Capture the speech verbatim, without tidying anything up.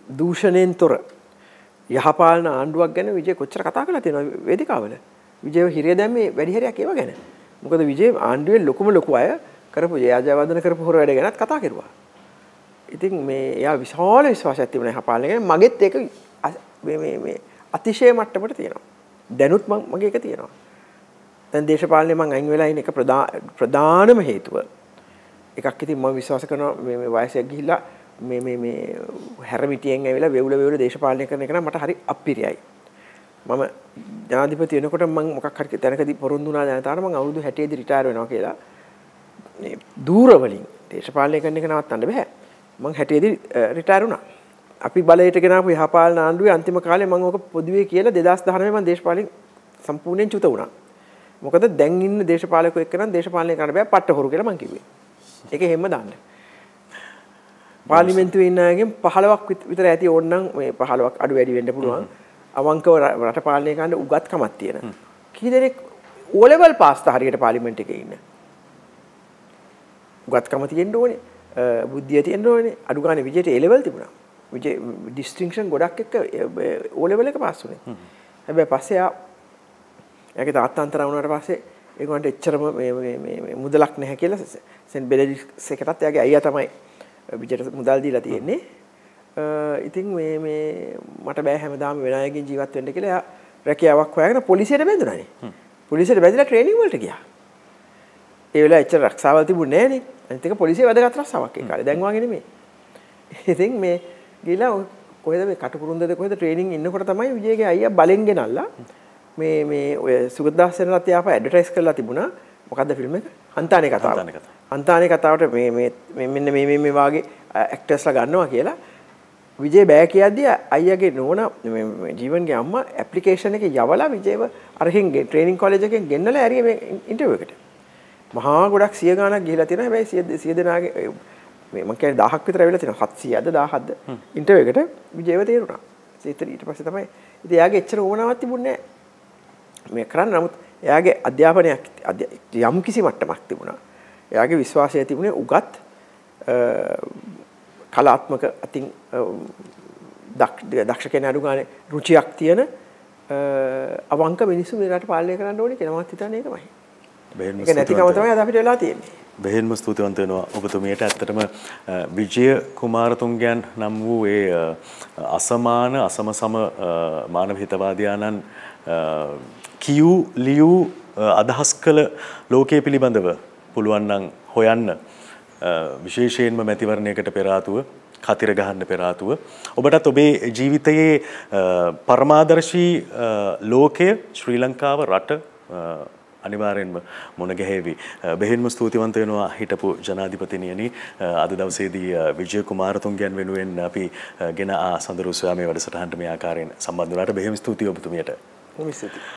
දූෂණයෙන් තොර යහපාලන ආණ්ඩුවක් ගැන විජය කොච්චර කතා කරලා තියෙනවද වේදිකාවල? විජයව හිරිය දැම්මේ වැඩි හරියක් ඒව ගැන. මොකද විජය ආණ්ඩුවේ ලොකුම ලොකු අය කරපු ජයජයවර්ධන කරපු හොර වැඩ ගැනත් කතා කරුවා. ඉතින් මේ එයා විශාල විශ්වාසයක් තිබුණා යහපාලනය ගැන. මගෙත් ඒක මේ මේ මේ අතිශය මට්ටමට තියෙනවා. දැනුත් මගේ එක තියෙනවා. දැන් දේශපාලනේ මම අයින් වෙලා ඉන්න එක ප්‍රධානම හේතුව. එකක් ඉතින් මම විශ්වාස කරනවා මේ මේ වයසට ගිහිල්ලා මේ මේ මේ හැරමිටියෙන් ඇවිල්ලා වෙවුල වෙවුල දේශපාලනය කරන එක නම් මට හරි අප්පිරියයි. මම ජනාධිපති වෙනකොට මම මොකක් හරි තැනකදී පොරොන්දු වුණා ජනතාවට මම අවුරුදු හැටේ දී රිටයර් වෙනවා කියලා. මේ දූර වලින් දේශපාලනය කරන එක නවත්තන්න බෑ. මම හැටේ දී රිටයර් වුණා. අපි බලයට ගෙනාපු යහපාලන ආණ්ඩුවේ අන්තිම කාලේ මම ඕක පොදුවේ කියලා දෙදාස් දහනවය මම දේශපාලනයෙන් සම්පූර්ණයෙන් චුත වුණා. මොකද දැන් ඉන්න දේශපාලකයෙක් එක්ක නම් දේශපාලනය කරන්න බෑ පට්ට හොරු කියලා මම කිව්වේ. ඒක හැම දාන්න. පාර්ලිමේන්තුවේ ඉන්න අයගෙන් පහළොවක් විතර ඇති ඕනනම් මේ පහළොවක් අඩු වැඩි වෙන්න පුළුවන්. අවංකව රට පාලනය කරන්න උගත්කමක් තියෙන. කී දෙනෙක් O level පාස් තා හරියට පාර්ලිමේන්තු එකේ ඉන්න. උගත්කම තියෙන්න ඕනේ. බුද්ධිය තියෙන්න ඕනේ. අඩු ගානේ විජේට A level තිබුණා. විජේ ඩිස්ටින්ක්ෂන් ගොඩක් එක්ක O level එක පාස් වුණේ. හැබැයි පස්සේ ආ එයාගේ තාත්තා අන්තරා වුණාට පස්සේ ඒගොල්ලන්ට එච්චරම මේ මේ මේ මුදලක් නැහැ කියලා සෙන්ට් බෙනඩික්ට්ස් එකටත් එයාගේ අයියා තමයි විජේට මුදල් දීලා තියෙන්නේ. ඉතින් මේ මේ මට බෑ හැමදාම වෙන අයගෙන් ජීවත් වෙන්න කියලා එයා රැකියාවක් හොයාගෙන පොලිසියට බැඳුණානේ. පොලිසියට බැඳලා ට්‍රේනින් වලට ගියා. ඒ වෙලාව එච්චර රක්ෂාවල් තිබුණේ නැහනේ. අනිත් එක පොලිසිය වැදගත් රස්සාවක් ඒ කාලේ. දැන් වාගේ නෙමෙයි. ඉතින් මේ ගිහලා කොහෙද මේ කටුකුරුන්දද කොහෙද ට්‍රේනින් ඉන්නකොට තමයි විජේගේ අයියා බලෙන් ගෙනල්ලා මේ මේ ඔය සුගතදාස් සෙනරත් යාප ඇඩ්වර්ටයිස් කරලා තිබුණා. මොකද්ද ෆිල්ම් එක? හන්තානේ කතාව. හන්තානේ කතාවට මේ මේ මෙන්න මේ මේ මේ වාගේ ඇක්ටර්ස්ලා ගන්නවා කියලා විජේ බෑ කියද්දි අයියාගේ නෝනා මේ ජීවන්ගේ අම්මා ඇප්ලිකේෂන් එකේ යවලා විජේව අරහින් ට්‍රේනින් කොලෙජ් එකෙන් ගෙන්නලා ඇරිය මේ ඉන්ටර්විව් එකට. මහා ගොඩක් සිය ගාණක් ගිහිලා තියෙනවා. හැබැයි සිය සිය දෙනාගේ මේ මම කියන්නේ දහයක් විතර ඇවිල්ලා තියෙනවා. හත්සීයද දහහක්ද ඉන්ටර්විව් එකට විජේව තේරුණා. ඊට ඊට පස්සේ තමයි ඉතින් එයාගේ එච්චර ඕනාවක් තිබුණේ නැහැ. මේ කරන්න නමුත් එයාගේ අධ්‍යාපනයක් යම් කිසි මට්ටමක් තිබුණා. එයාගේ විශ්වාසය තිබුණේ උගත් කලාත්මක අතින් දක්ෂ කෙනා අඩු ගානේ රුචියක් තියෙන අවංක මිනිස්සු මේ රට පාලනය කරන්න ඕනේ කියලා මම හිතන්නේ ඒකමයි. ඒක නැතිකම තමයි අද අපිට වෙලා තියෙන්නේ. බෙහෙන්ම ස්තුතිවන්ත වෙනවා ඔබතුමියට. ඇත්තටම විජය කුමාරතුංගයන් නම් වූ ඒ අසමාන අසමසම මානව හිතවාදියාණන් කියු ලියු අදහස් කළ ලෝකයේ පිළිබඳව පුළුවන් නම් හොයන්න විශේෂයෙන්ම මැතිවරණයකට පෙර ආතුව කතිර ගහන්න පෙර ආතුව ඔබටත් ඔබේ ජීවිතයේ පරමාදර්ශී ලෝකය ශ්‍රී ලංකාව රට අනිවාර්යෙන්ම මුණ ගැහෙවි. බෙහෙන්ම ස්තුතිවන්ත වෙනවා හිටපු ජනාධිපතිනියනි. අද දවසේදී විජය කුමාරතුංගයන් වෙනුවෙන් අපි ගෙන ආ සඳරු සොයා මේ වැඩසටහනට මේ ආකාරයෙන් සම්බන්ධ වුණාට බෙහෙම ස්තුතියි ඔබතුමියට.